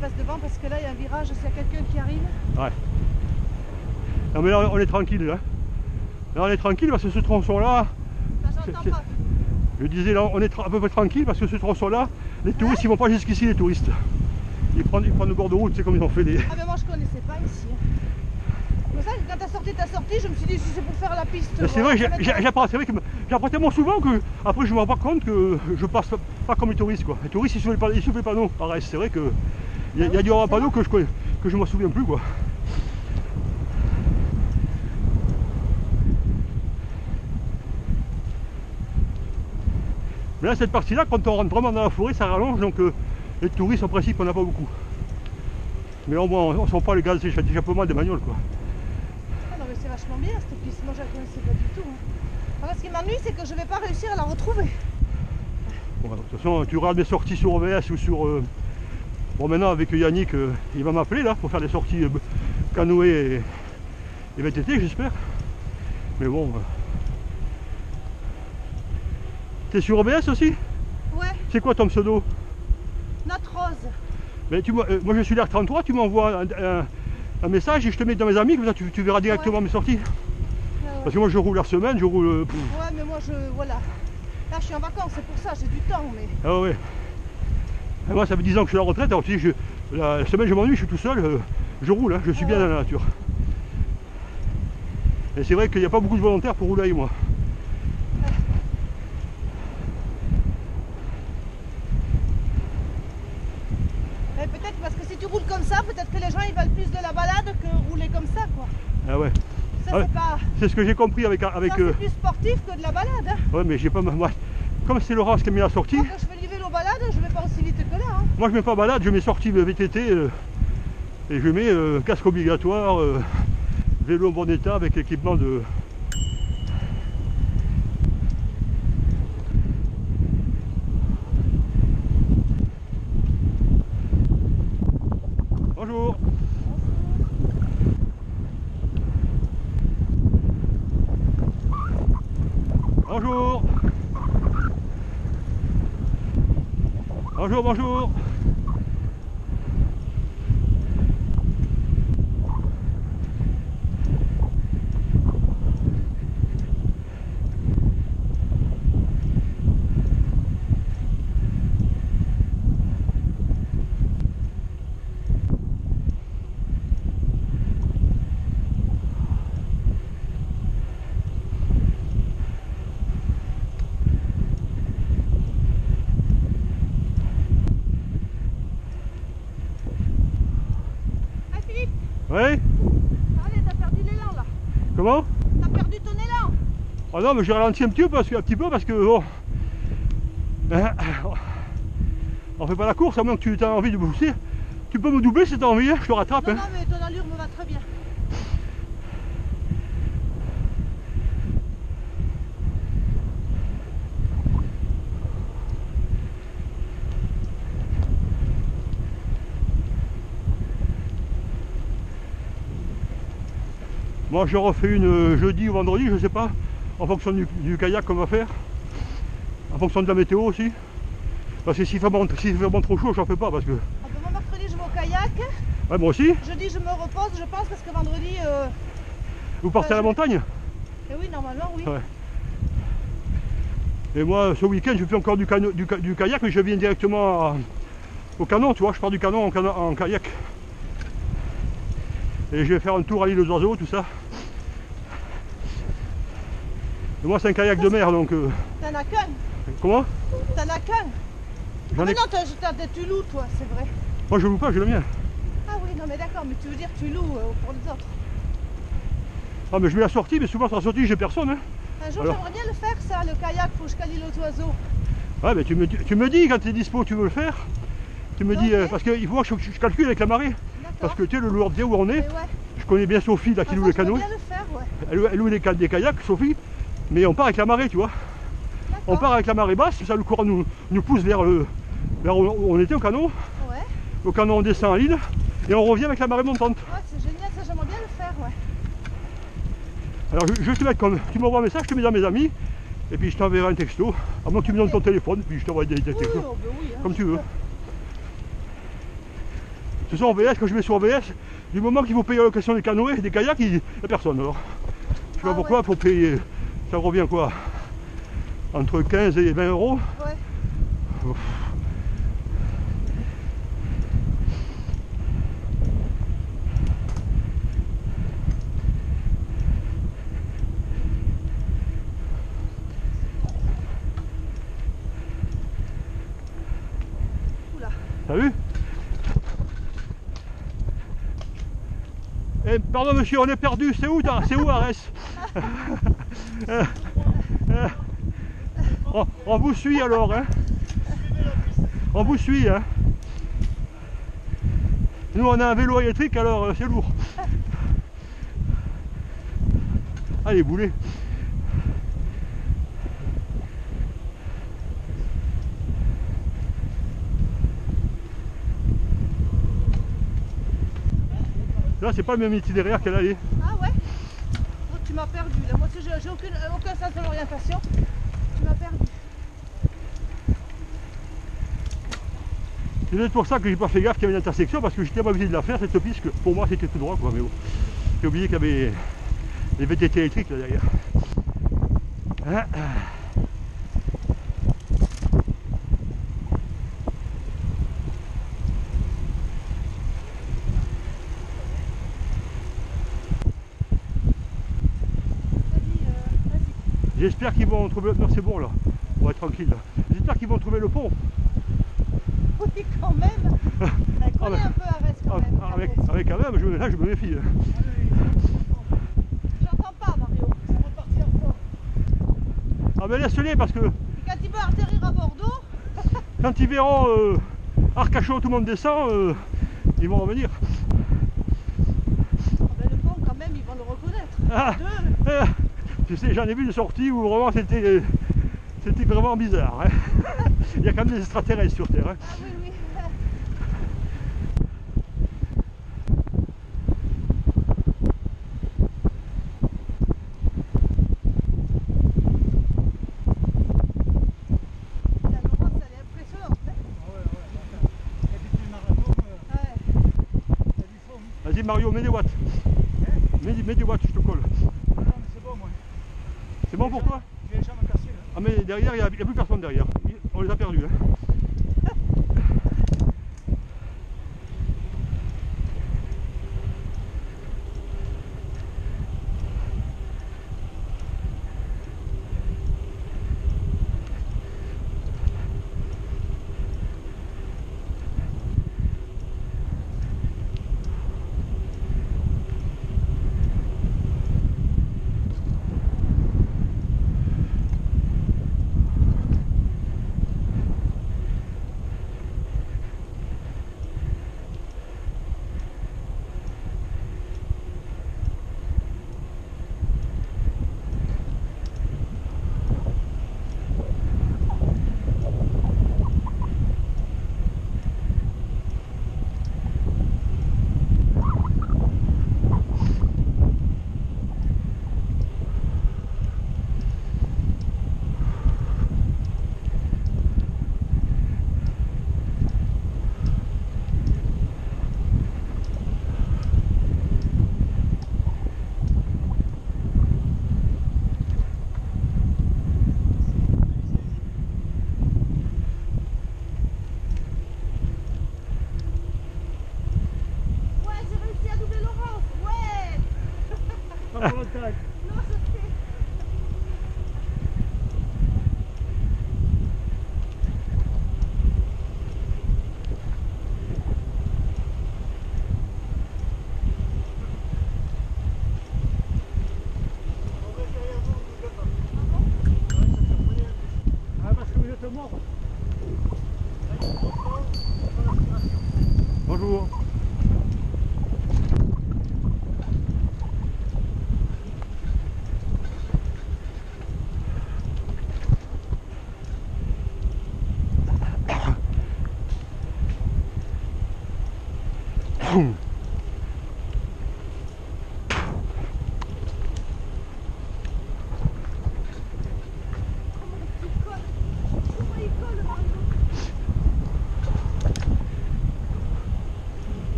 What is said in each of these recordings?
passe devant parce que là il y a un virage, s'il y a quelqu'un qui arrive. Ouais. Non mais là on est tranquille là. Là on est tranquille parce que ce tronçon là. J'entends pas. Je disais là on est à peu près tranquille parce que ce tronçon là, les touristes ils vont pas jusqu'ici les touristes. Ils prennent le bord de route, c'est comme ils ont fait les. Ah mais moi je connaissais pas ici. C'est pour ça que quand t'as sorti ta sortie, je me suis dit si c'est pour faire la piste. C'est vrai, j'apprends tellement souvent que après je me rends pas compte que je passe pas comme les touristes quoi. Les touristes ils suivent les panneaux. Pareil, c'est vrai que il y a du panneau que je me souviens plus quoi. Mais là cette partie là, quand on rentre vraiment dans la forêt, ça rallonge donc les touristes en principe on n'a pas beaucoup. Mais au moins on sent pas les gaz d'échappement des bagnoles quoi. C'est vachement bien cette piste, moi je la connaissais pas du tout. Alors, ce qui m'ennuie c'est que je vais pas réussir à la retrouver. Bon, de toute façon tu regardes mes sorties sur OBS ou sur... Bon maintenant avec Yannick, il va m'appeler là pour faire des sorties canoë et VTT j'espère. Mais bon... T'es sur OBS aussi? Ouais. C'est quoi ton pseudo? Notre Rose. Mais moi je suis l'R33, tu m'envoies un message et je te mets dans mes amis, comme ça tu verras directement mes sorties. Parce que moi je roule la semaine, je roule... Ouais mais moi voilà. Là je suis en vacances, c'est pour ça, j'ai du temps mais... Ah ouais. Et moi ça fait 10 ans que je suis à la retraite, alors tu dis, la semaine je m'ennuie, je suis tout seul, je roule, hein, je suis bien dans la nature. Et c'est vrai qu'il n'y a pas beaucoup de volontaires pour rouler avec moi. Peut-être parce que si tu roules comme ça, peut-être que les gens ils veulent plus de la balade que rouler comme ça quoi. Ah ouais. Ça c'est pas... C'est ce que j'ai compris avec... c'est plus sportif que de la balade. Hein. Ouais mais j'ai pas... Moi, comme c'est Laurence qui a mis la sortie... Quand je fais du vélo balade, je vais pas aussi vite que là. Hein. Moi je mets pas balade, je mets sortie VTT et je mets casque obligatoire, vélo en bon état avec équipement de... Bonjour. Bonjour. Bonjour, bonjour. Oui. Allez, t'as perdu l'élan là. Comment? T'as perdu ton élan. Oh non, mais j'ai ralenti un petit peu parce que bon, on fait pas la course à moins que tu aies envie de pousser. Tu peux me doubler si tu as envie, je te rattrape. Non, non, mais ton allure me va très bien. Moi je refais une jeudi ou vendredi, je sais pas, en fonction du kayak qu'on va faire, en fonction de la météo aussi. Parce que s'il fait vraiment trop chaud, j'en fais pas parce que... Ah ben moi mercredi je vais au kayak. Ouais, moi aussi. Jeudi je me repose, je pense, parce que vendredi... Vous partez à la montagne? Eh oui, normalement oui. Ouais. Et moi ce week-end je fais encore du kayak, mais je viens directement au canon, tu vois, je pars du canon en kayak. Et je vais faire un tour à l'île aux oiseaux, tout ça. Et moi c'est un kayak de mer donc... T'en as qu'un? Comment? T'en as qu'un? Ah mais non, tu loues toi, c'est vrai. Moi je loue pas, j'ai le mien. Ah oui, non mais d'accord, mais tu veux dire tu loues pour les autres. Ah mais je mets la sortie, mais souvent sur la sortie j'ai personne. Hein. Un jour j'aimerais bien le faire ça, le kayak, faut que je cale l'île aux oiseaux. Ouais mais tu me dis quand tu es dispo, tu veux le faire. Tu me dis, parce qu'il faut que je calcule avec la marée. Parce que tu sais, le Lourdien où on est, je connais bien Sophie là, qui loue les canoës. Elle loue des kayaks, Sophie, mais on part avec la marée, tu vois. On part avec la marée basse, ça le courant nous pousse vers où on était au canon. Ouais. Au canon on descend à l'île et on revient avec la marée montante. Ouais, c'est génial, ça j'aimerais bien le faire, ouais. Alors je te mets comme, tu m'envoies un message, je te mets dans mes amis, et puis je t'enverrai un texto, à moins que tu me donnes ton téléphone, puis je t'envoie des textos, Oui, oh, ben oui, hein, comme tu veux. Ce sont en VS, quand je vais sur VS, du moment qu'il faut payer la location des canoës, des kayaks, il n'y a personne. Alors, je sais pas pourquoi, il faut payer, ça revient quoi? Entre 15 et 20 euros. Ouais. Ouf. T'as vu? Eh, pardon monsieur, on est perdu, c'est où Arès? On vous suit alors, hein? On vous suit, hein? Nous on a un vélo électrique alors c'est lourd. Allez, boulez. Là, c'est pas le même itinéraire qu'elle allait. Ah ouais? Oh, tu m'as perdu là. Moi, j'ai aucun sens de l'orientation. Tu m'as perdu. C'est peut-être pour ça que j'ai pas fait gaffe qu'il y avait une intersection, parce que j'étais pas obligé de la faire cette piste, que pour moi c'était tout droit quoi, mais bon. J'ai oublié qu'il y avait les VTT électriques là derrière. J'espère qu'ils vont trouver... Non, c'est bon là, on va être tranquille là. J'espère qu'ils vont trouver le pont. Oui, quand même. Elle connaît un peu Arès quand même. Avec quand même, là je me méfie. J'entends pas Mario, ça va partir fort. Ah mais laisse-les parce que... Et quand il va atterrir à Bordeaux... Quand ils verront Arcachon, tout le monde descend, ils vont revenir. Oh, ben, le pont quand même, ils vont le reconnaître. Tu sais, j'en ai vu des sorties où vraiment c'était vraiment bizarre. Hein. Il y a quand même des extraterrestres sur Terre. Hein. Ah oui, oui. La Laurence, elle est impressionnante. Hein. Vas-y Mario, mets des watts. Mets des watts, je te colle. C'est bon pour toi? J'ai les jambes cassées. Ah mais derrière, il n'y a plus personne derrière. On les a perdus. Hein. Bonjour.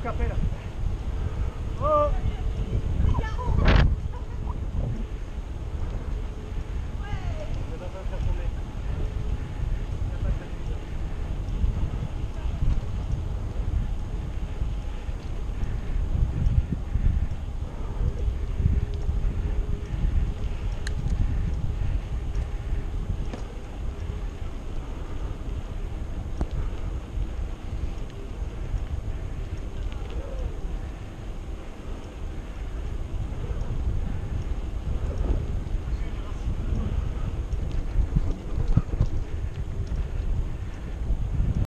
capet là.